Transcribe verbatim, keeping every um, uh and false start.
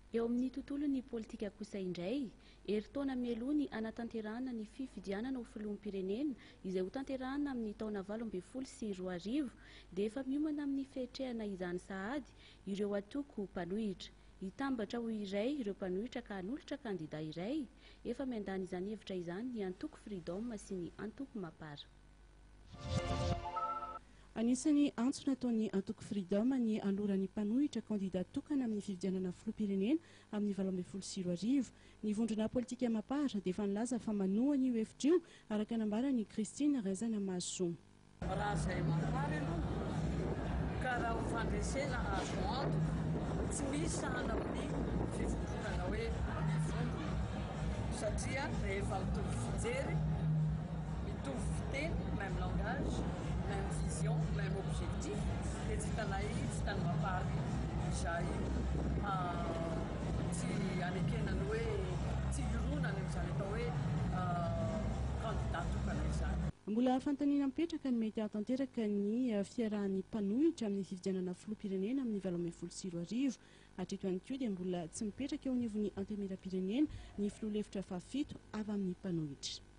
eo amin'ny tontolon'ny politika kosa indray eritaona mielony anatanterahana ny fifidianana ho filoham-pirenena izay ho tanterahana amin'ny taona valo ambin'ny folo sy roa arivo dia efa miomana amin'ny fehitrehana izany sahady ireo atoko mpanohitra. Hitambatra ho iray ireo mpanohitra ka hanolotra kandida iray efa miandany izany hevitra izany ny antoko Freedom sy ny antoko Mapara. Anisany antso nataon'ny antoko Freedom ny aloran'ny mpanohitra kandida tokana amin'ny fifidianana filoham-pirenena amin'ny valo ambin'ny folo sy roa arivo. Ny vondrona politika Mapara dia efa nilaza fa manohana io hevitra io araka nambarany Christine Razana Mahasoa. Raha izay marary aloha ka raha ho fandresena azo antoka tsy misy sahana amin'ny fivondronana hoe mivondrona satria rehefa mitovy fijery mitovy fiteny même langage même vision même objectif dia tsy hitanay tsy hitany Mapara izay tsy anekenany hoe tsy hironany amin'izany atao hoe candidat tokana izany. Mbola fanontaniana mipetraka ny mety hahatanteraka ny fiarahan'ny mpanohitra amin'ny fifidianana filoham-pirenena amin'ny valo ambin'ny folo sy roa arivo. Hatreto ihany koa dia mbola tsy mipetraka eo anivon'ny antemera-pirenena ny filoha hevitra fahafito avy amin'ny mpanohitra.